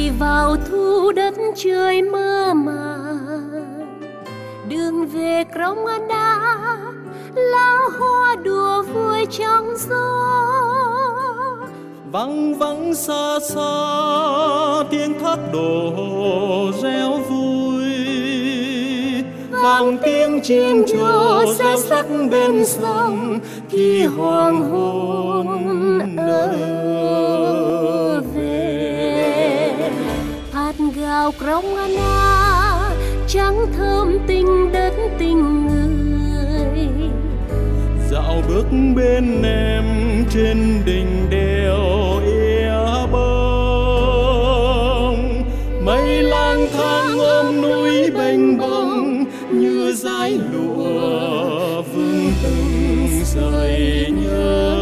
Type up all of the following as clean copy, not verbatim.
ngày vào thu đất trời mơ màng, đường về Krông Anna lá hoa đùa vui trong gió. Vắng vắng xa xa tiếng thác đổ reo vui, vang tiếng chim trổ reo sắc bên sông khi hoàng hôn nở về. Hạt gạo Krông Anna trắng thơm tình đất tình người, dạo bước bên em trên đỉnh đèo Ea Bông. Mây lang thang ôm núi bềnh bông như dải lụa vương từng rời nhớ.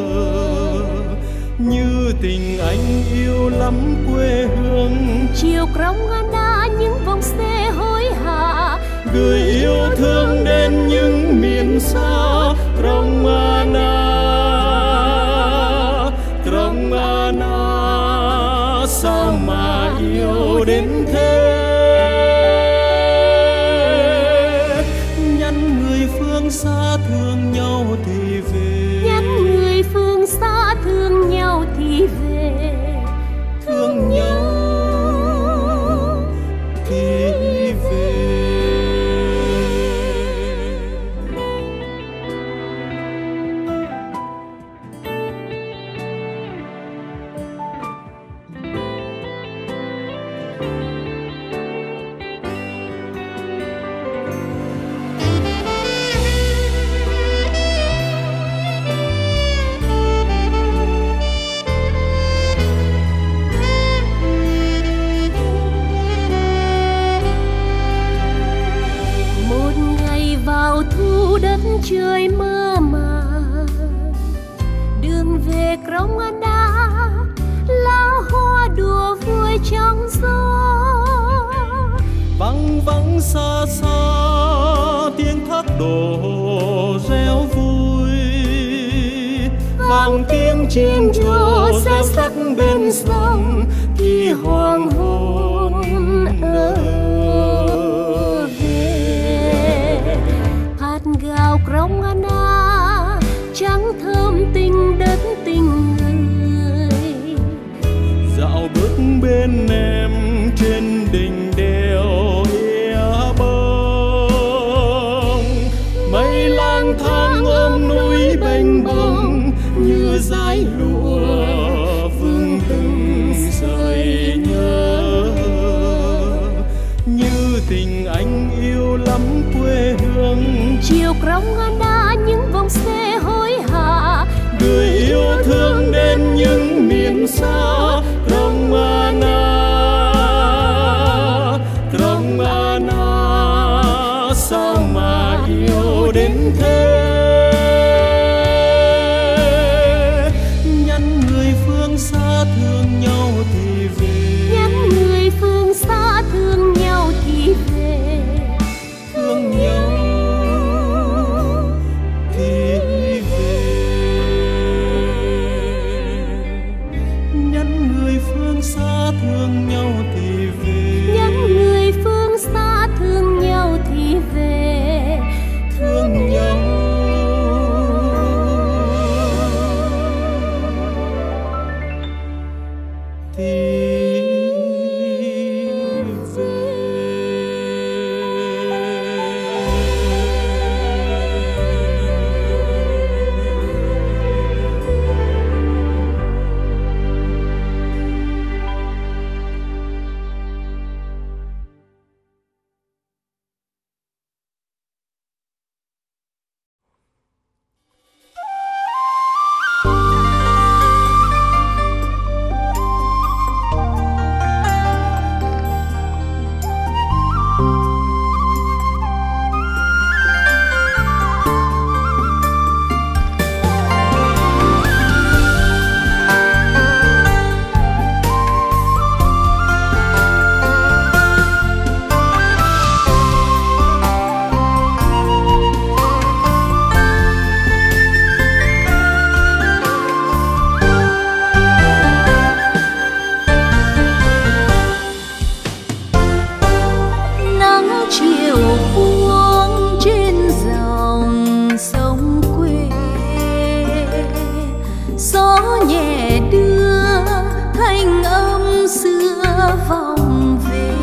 Như tình anh yêu lắm quê hương, chiều Krông Anna những vòng xe hối hả, người yêu thương đến những miền xa. Krông Anna, Krông Anna, sao mà yêu đến thế. Nhắn người phương xa thương nhau thì về, nhắn người phương xa thương nhau thì về, thương nhau thì về. trời mơ màng, đường về Krông Anna lá hoa đùa vui trong gió. Vắng vắng xa xa tiếng thác đổ reo vui, vang tiếng chim trổ reo sắc bên sông khi hoàng hôn nở về. Hạt gạo Krông Anna trắng thơm tình đất tình người, dạo bước bên em trên đỉnh đèo Ea Bông. Mây lang thang ôm núi bềnh bông như dải lụa vương từng rời nhớ. Như tình anh yêu lắm quê hương, chiều Krông Anna những vòng xe hối hả, người yêu thương đến những miền xa. Krông Anna, Krông Anna, sao mà yêu đến thế. Nhắn người phương xa thương nhau thì về, nhắn người phương xa thương nhau thì về, thương nhau thì về. Nhắn người phương xa thương nhau thì về, nhắn người phương xa thương nhau thì về, thương nhau thì nhớ vòng về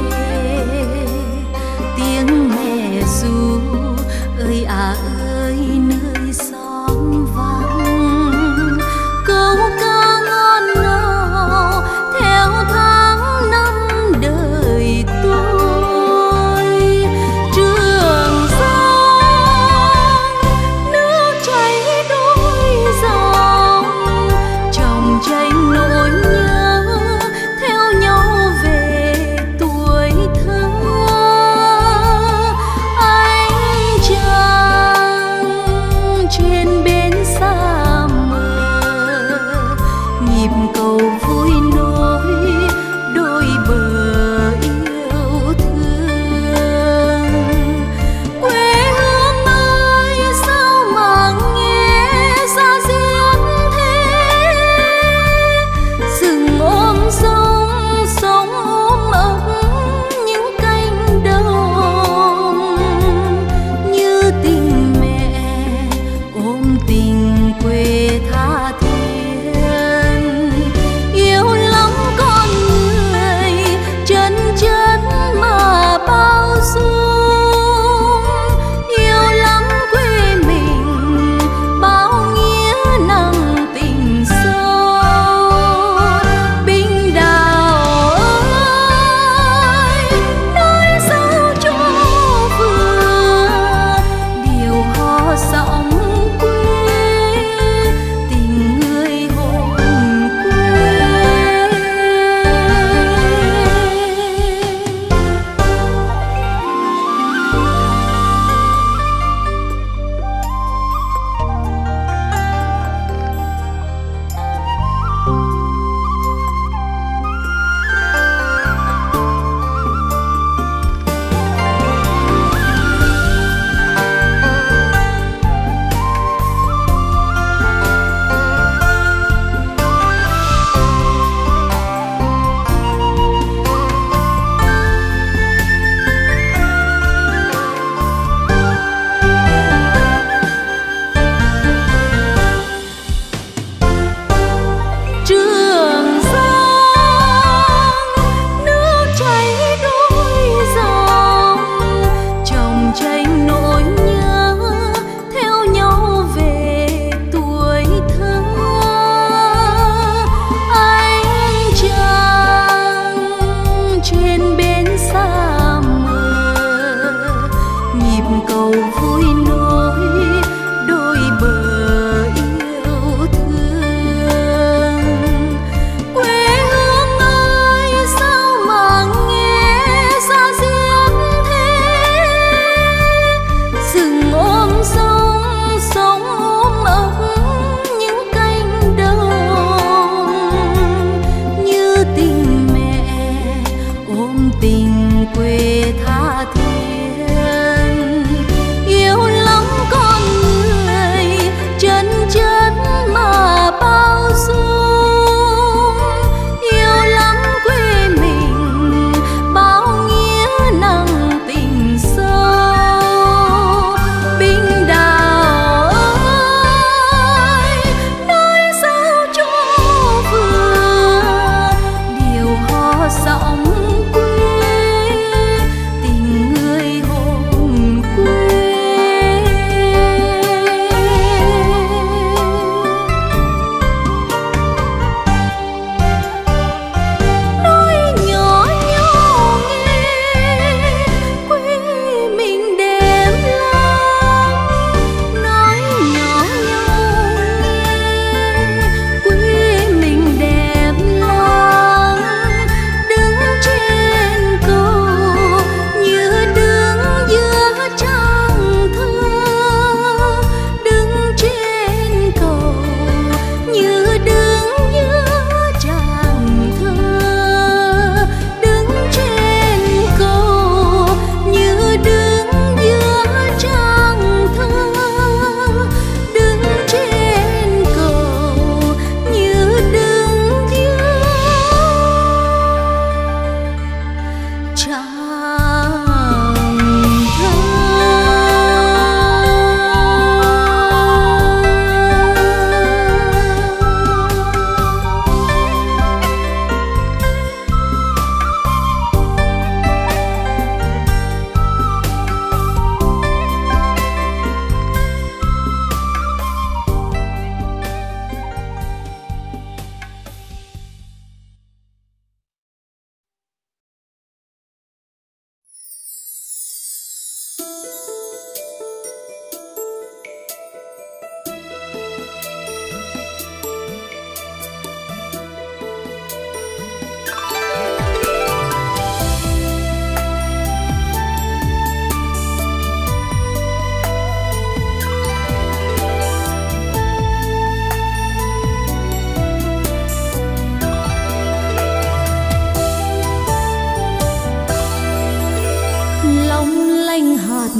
tiếng mẹ ru ơi à ơi nơi xóm vắng, câu ca ngon ngào theo tháng năm đời tôi. Trường Giang nước chảy đôi dòng, chồng tranh nỗi nhớ theo nhau về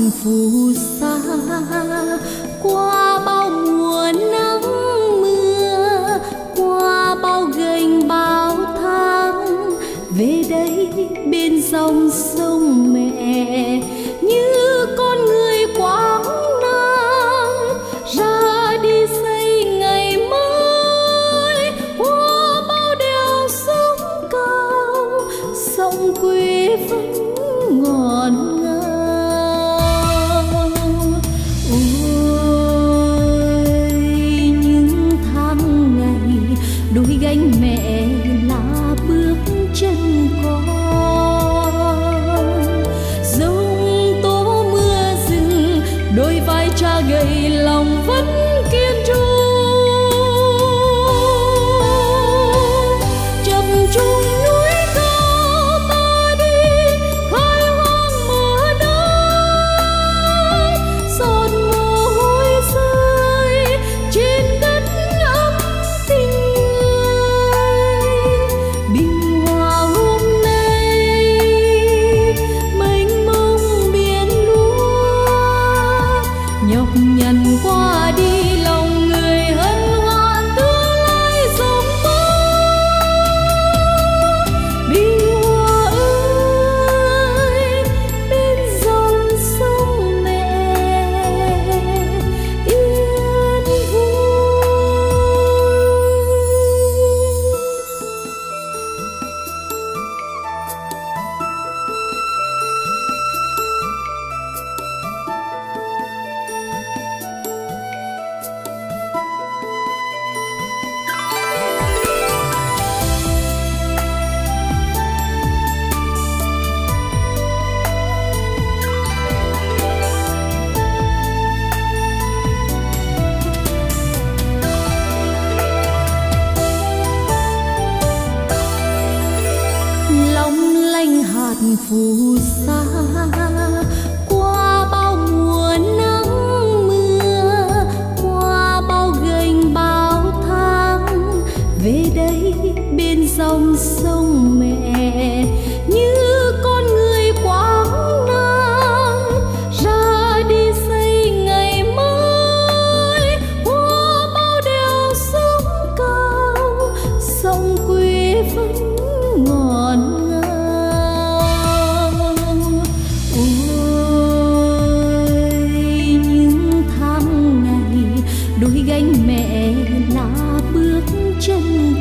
phù sa, qua bao mùa nắng mưa, qua bao gành bao tháng, về đây bên dòng sông mẹ như con người quảng nam, ra đi xây ngày mới qua bao đèo sông cao, sông quê vẫn ngọt ngào. Ôi những tháng ngày đôi gánh mẹ là bước chân con, giông tố mưa rừng đôi vai cha gầy lòng vẫn kiên trung, chập chung núi cao ta đi khai hoang mở đất, giọt mồ hôi rơi trên đất ấm tình người. Bình Hòa hôm nay mênh mông biển lúa, nhọc nhằn qua đi lòng người hân hoan tương lai rộng mơ. Bình Hòa ơi bên dòng sông mẹ yên vui. Long lanh hạt phù sa, qua bao mùa nắng mưa, qua bao gành bao tháng, về đây bên dòng sông mẹ như con người quảng nam, ra đi xây ngày mới qua bao đèo sông cao, sông quê vẫn ngọt ngào. Ôi những tháng ngày đôi gánh mẹ là bước chân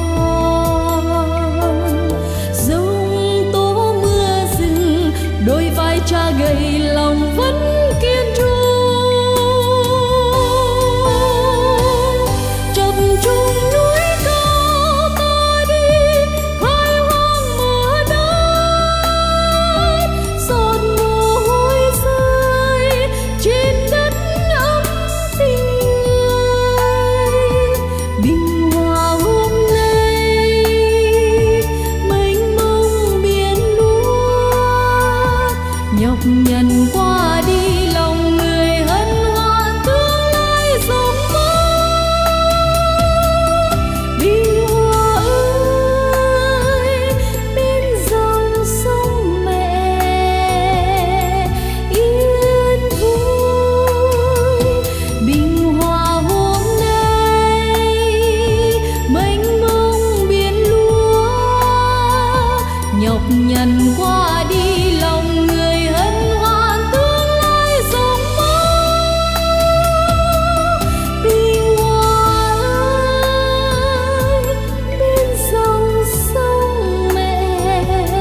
con, giông tố mưa rừng đôi vai cha gầy lòng vẫn kiên trung, chập chung núi cao ta đi khai hoang mở đất, giọt mồ hôi rơi trên đất ấm tình người. Bình Hòa hôm nay mênh mông biển lúa, nhọc nhằn qua đi lòng người hân hoan tương lai rộng mơ. Bình Hòa ơi bên dòng sông mẹ yên vui. Bình Hòa hôm nay mênh mông biển lúa, nhọc nhằn qua đi lòng người hân hoan tương lai rộng mơ. Bình Hòa ơi bên dòng sông mẹ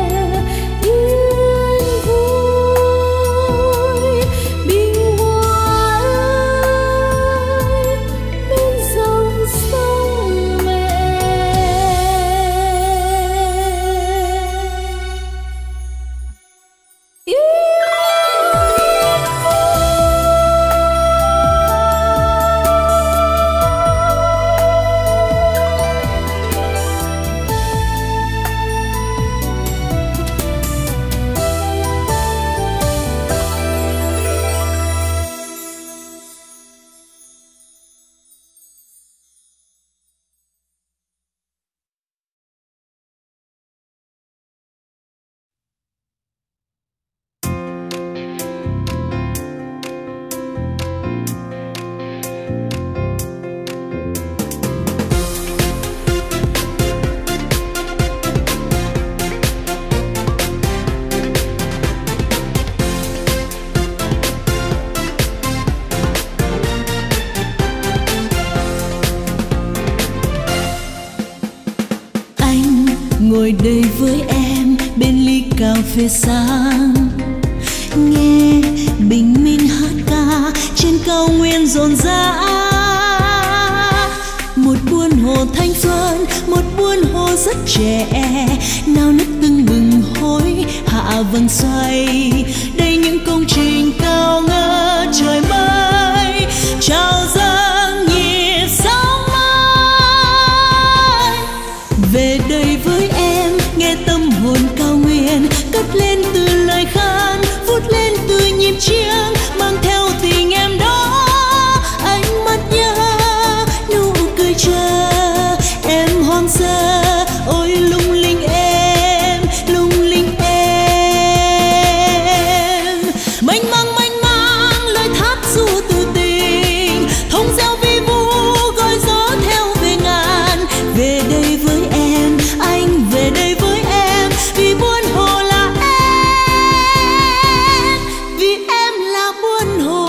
yên vui. Bình Hòa ơi bên dòng sông mẹ bên ly cà phê sáng, nghe bình minh hát ca trên cao nguyên rộn rã. Một buôn hồ thanh xuân, một buôn hồ rất trẻ, nao nức tưng bừng hối hạ vầng xoay. Đây những công trình cao ngất trời mây, chào dâng nhịp sống mới. Về đây với em, nghe tâm hồn cao nguyên cất lên từ lời khan, vút lên từ nhịp chiêng, mang theo tình em đó. Ánh mắt nhớ, nụ cười chờ, em hoang sơ, ôi lung linh em, lung linh em. Mênh mang lời thác du từ tình, thông reo vi vu gọi gió theo về ngàn. Về đây với em, anh về đây với em, vì buôn hồ là em, vì em là buôn hồ.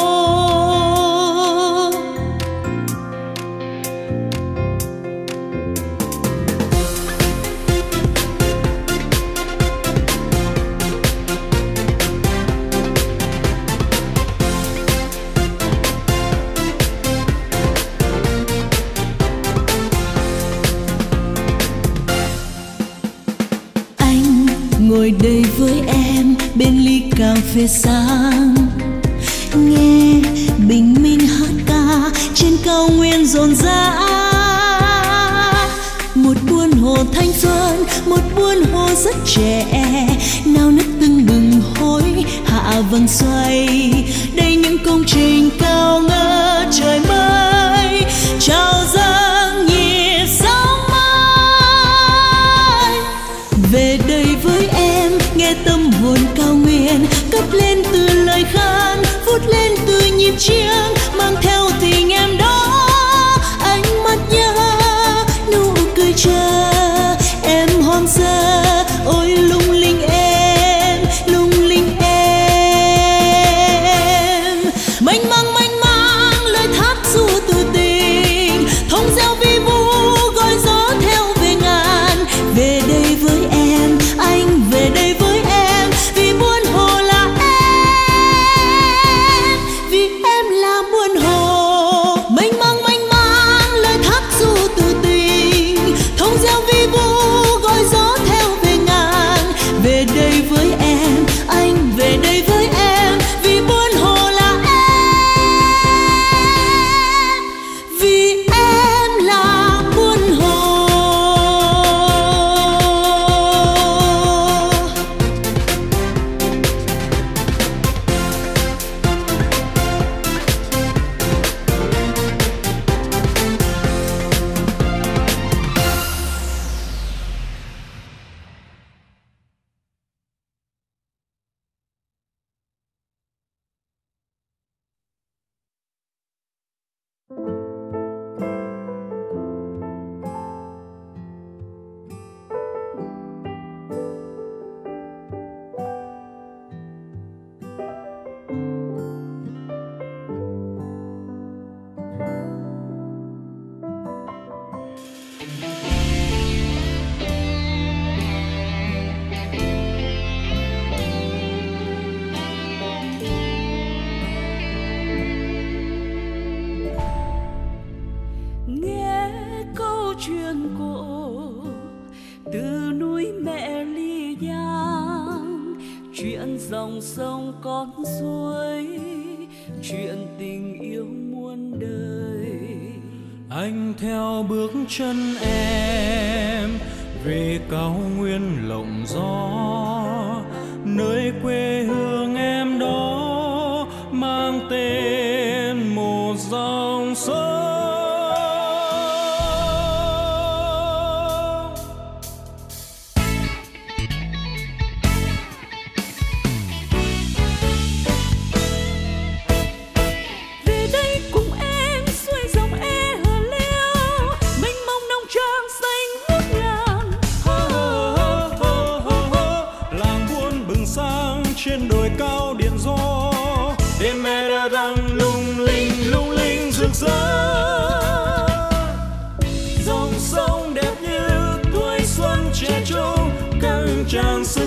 Anh ngồi đây với em bên ly cà phê sáng, nghe bình minh hát ca trên cao nguyên rộn rã. Một buôn hồ thanh xuân, một buôn hồ rất trẻ, nao nức tưng bừng hối hạ vầng xoay. Đây những công trình cao ngất trời mây, chào dâng nhịp sống mới. Về đây với em, nghe tâm hồn cao nguyên cất lên từ lời khan, vút lên từ nhịp chiêng, mang theo tình em đó. Ánh mắt nhớ, nụ cười chờ, em hoang sơ, ôi lung linh em, lung linh em. Mênh mang lời thác du từ tình, thông reo vi vu gọi gió theo về ngàn. Về đây với em, anh về đây với em, vì buôn hồ là em, vì em là buôn hồ. Mênh mang lời thác du từ tình, thông reo vi vu gọi gió theo về ngàn. Về đây với em, anh về đây với em, vì buôn hồ là em, vì em là buôn hồ. Chuyện cổ từ núi mẹ Ly Giang, chuyện dòng sông con suối, chuyện tình yêu muôn đời. Anh theo bước chân em về cao nguyên lộng gió, nơi quê hương em đó mang tên một dòng sông.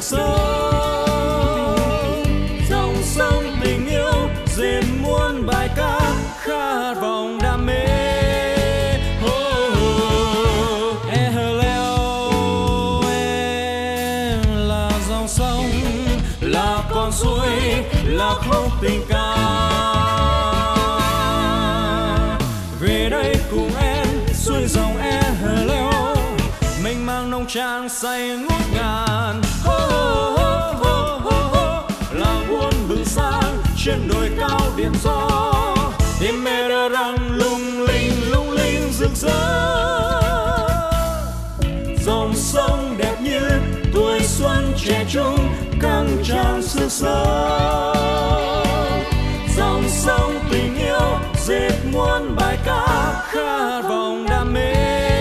sức sống. Dòng sông tình yêu dệt muôn bài ca khát vọng đam mê. Con suối là khúc tình ca, về đây cùng em xuôi dòng leo, mênh mang nông trang say ngút ngàn. Là buôn bừng sáng trên đồi cao điện gió, tim mê đơ răng lung linh rực rỡ. Dòng sông đẹp như tuổi xuân trẻ trung căng tràn sức sống. Dòng sông tình yêu dệt muôn bài ca khát vọng đam mê.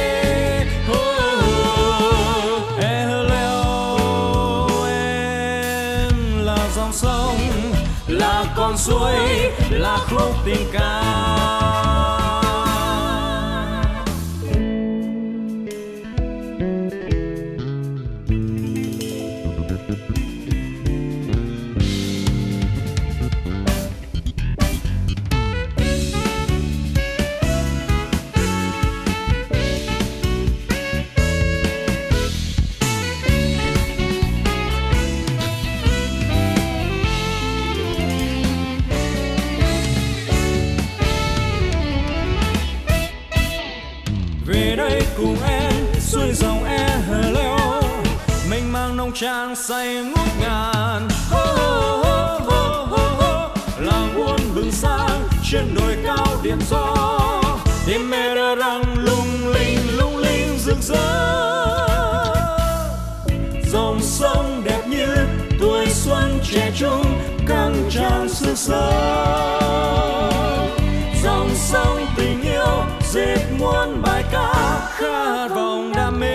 Em là dòng sông, là con suối, là khúc tình ca. Cùng em xuôi dòng leo, mênh mang nông trang say ngút ngàn. Là buôn bừng sáng trên đồi cao điện gió, tim mê đơ răng lung linh rực rỡ. Dòng sông đẹp như tuổi xuân trẻ trung căng tràn sức sống. Dòng sông tình yêu dệt muôn bài ca khát vọng đam mê.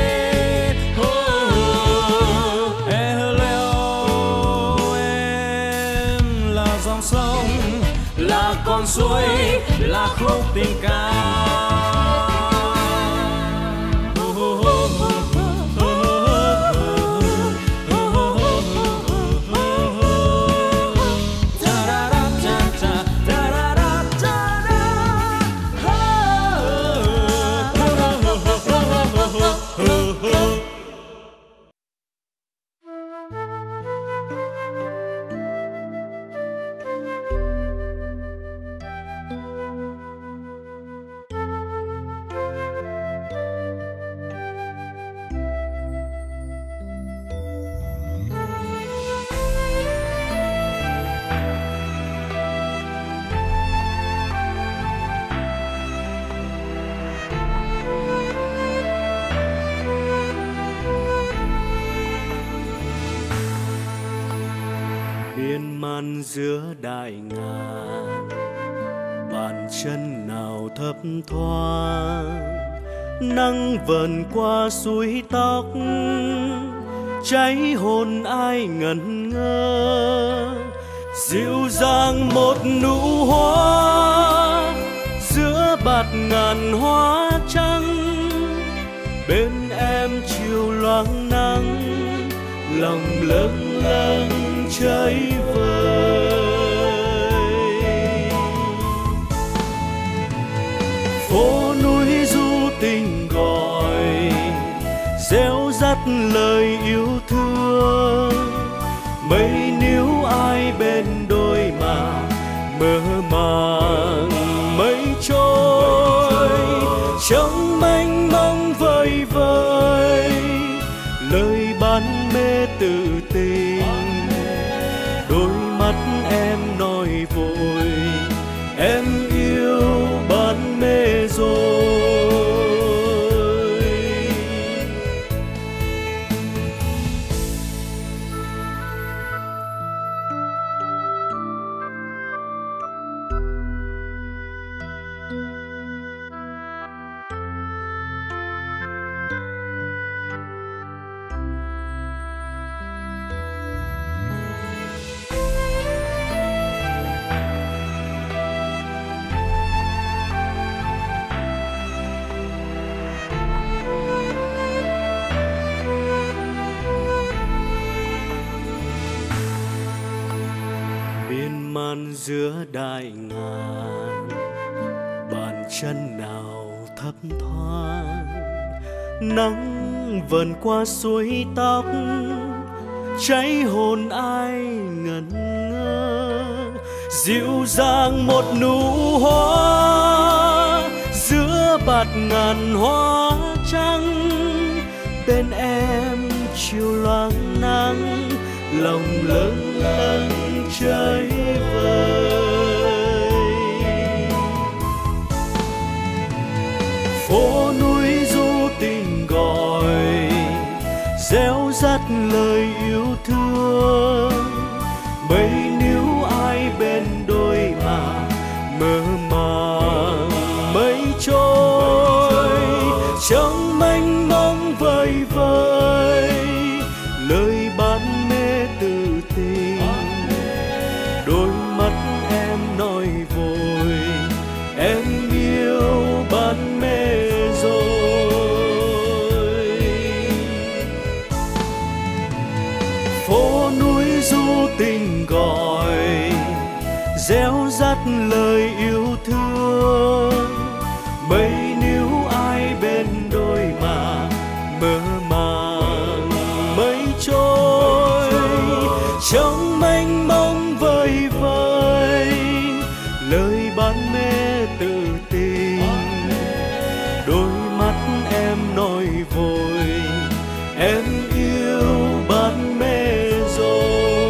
Em là dòng sông, là con suối, là khúc tình ca. miên man giữa đại ngàn, bàn chân nào thấp thoáng, nắng vần qua suối tóc, cháy hồn ai ngẩn ngơ, dịu dàng một nụ hoa giữa bạt ngàn hoa trắng, bên em chiều loáng nắng, lòng lâng lâng cháy vơi. Phố núi du tình gọi, réo rắt lời yêu thương, mấy níu ai bên đôi mà mơ màng mây trôi, trong mênh mông vơi vơi lời ban mê tự tình, đôi mắt em nói vội em yêu ban mê rồi. ngoan giữa đại ngàn, bàn chân nào thấp thoáng, nắng vần qua suối tóc, cháy hồn ai ngẩn ngơ. Dịu dàng một nụ hoa giữa bạt ngàn hoa trắng, bên em chiều loáng nắng, lòng lâng lâng chơi vơi. Phố núi du tình gọi, réo rắt lời yêu thương. Mấy níu ai bên đôi mà mơ màng mây trôi, trong mênh mông vời vời lời ban mê từ tình. Đôi mắt em nói vội em yêu ban mê rồi. Phố núi du tình gọi, réo rắt lời yêu thương. Mấy níu ai bên đôi mà mơ màng mây trôi, trong mênh mông vời vời lời ban mê từ tình. Đôi mắt em nói vội em yêu ban mê rồi.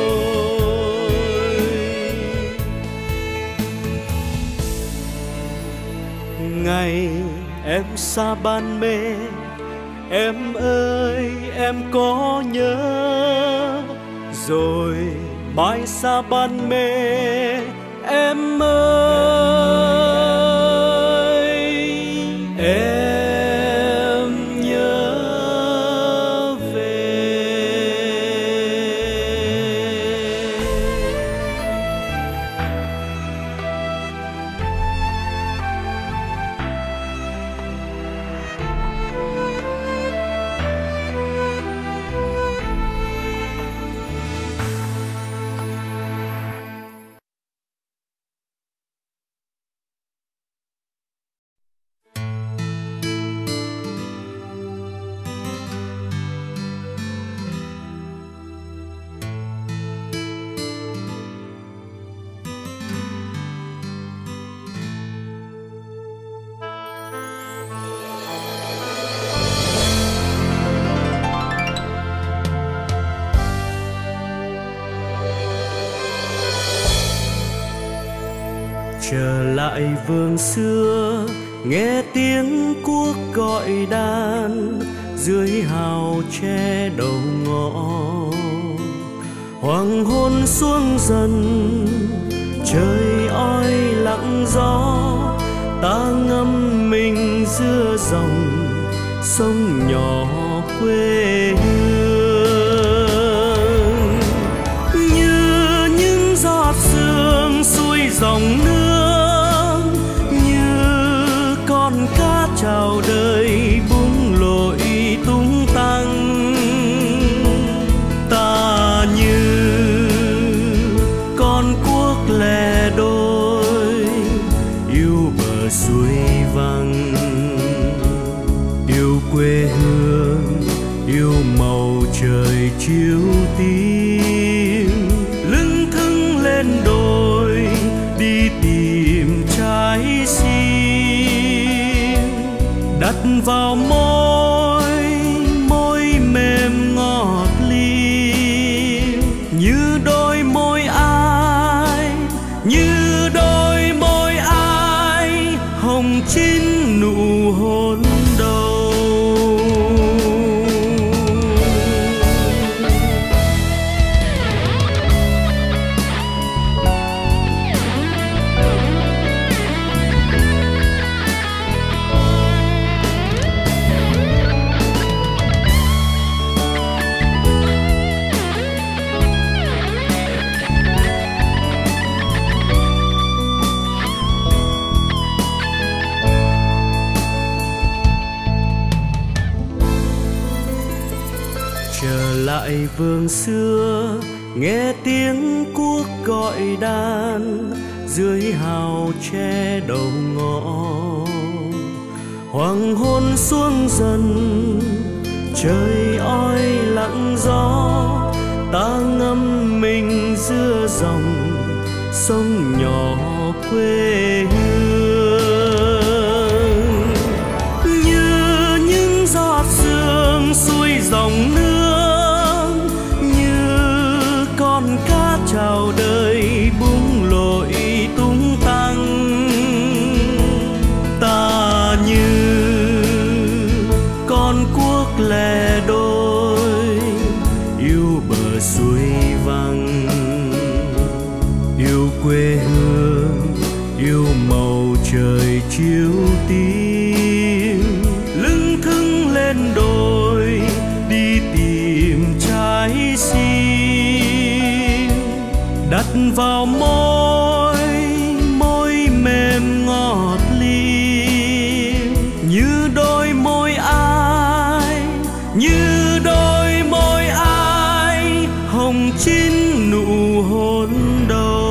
Ngày em xa ban mê, em ơi em có nhớ rồi. Mai xa ban mê, em ơi em nhớ về. Trở lại vườn xưa, nghe tiếng cuốc gọi đàn dưới hào tre đầu ngõ. Hoàng hôn xuống dần, trời oi lặng gió, ta ngâm mình giữa dòng sông nhỏ quê hương. Như những giọt sương xuôi dòng nước, con cá chào đời buông lội tung tăng. Ta như con cuốc lẻ đôi, yêu bờ suối vắng, yêu quê hương, yêu màu trời chiếu tím. Lưng thững lên đồi đi tìm trái sim, đặt vào môi môi mềm ngọt lim. Như đôi môi ai, như đôi môi ai, hồng chín nụ hôn đầu. Trở lại vườn xưa, nghe tiếng cuốc gọi đàn dưới hào tre đầu ngõ. Hoàng hôn xuống dần, trời oi lặng gió, ta ngâm mình giữa dòng sông nhỏ quê hương. Như những giọt sương xuôi dòng nước, như con cá chào đời bung lội tung tăng. Ta như con cuốc lẻ đôi yêu bờ suối vắng, yêu quê hương, yêu màu trời chiếu tím. Lưng thững lên đồi đi tìm trái sim, đặt vào môi mềm ngọt liêm. Như đôi môi ai, như đôi môi ai, hồng chín nụ hôn đầu.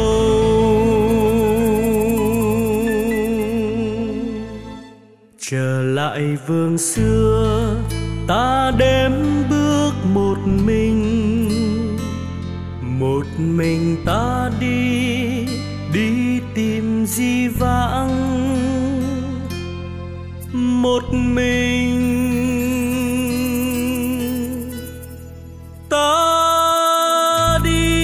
Trở lại vườn xưa, ta đếm bước một mình ta đi tìm di vãng. Một mình ta đi.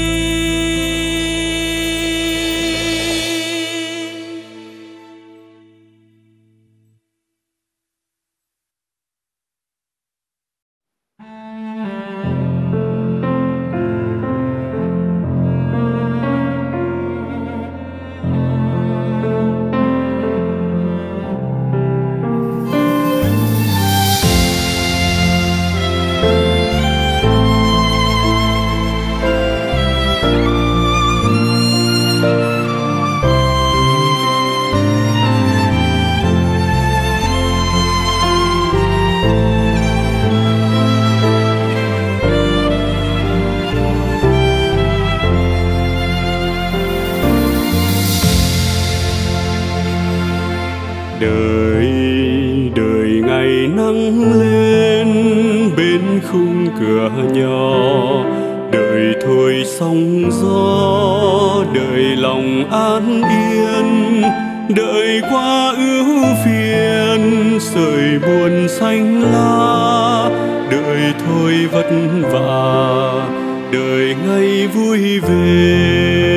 Đời ngày nắng lên bên khung cửa nhỏ, đời thôi sóng gió, đời lòng an yên, đợi qua ưu phiền sợi buồn xanh lá, đời thôi vất vả, đời ngày vui về.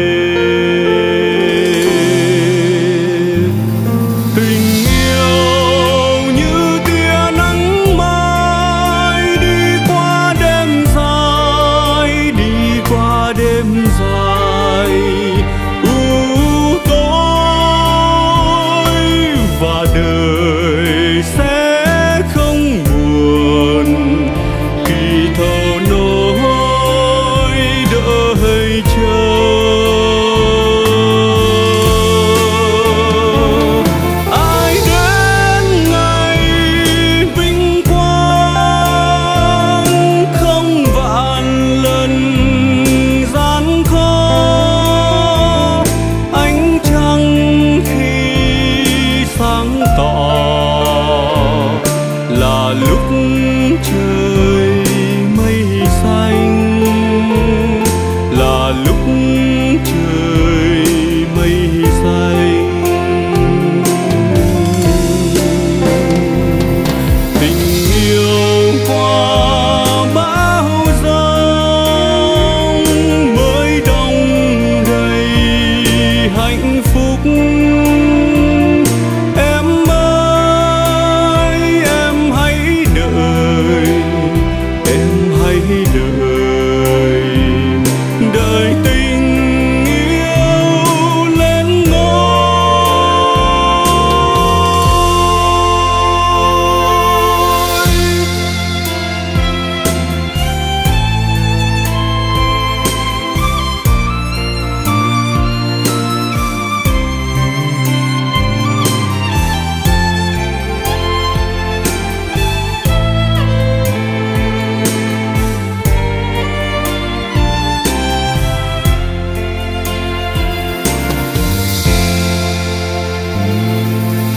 Chờ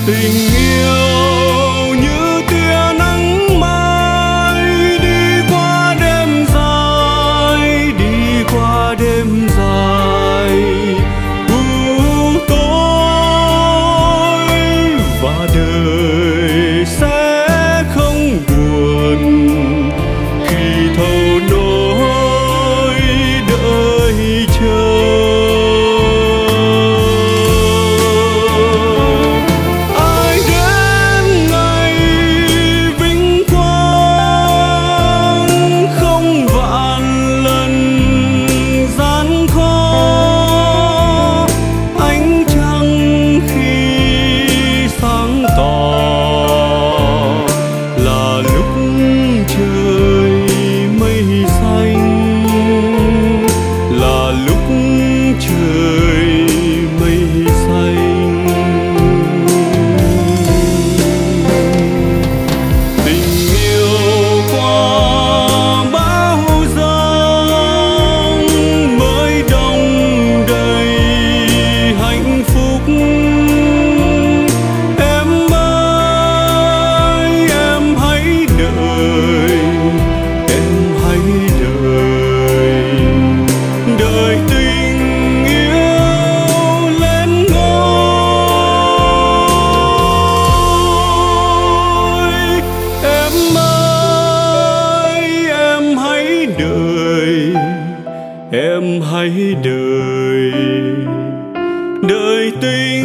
Tình yêu như tia nắng mai đi qua đêm dài, đi qua đêm dài. Tối và đời sẽ không buồn khi thâu nỗi đợi chờ. Em hãy đợi, đợi tình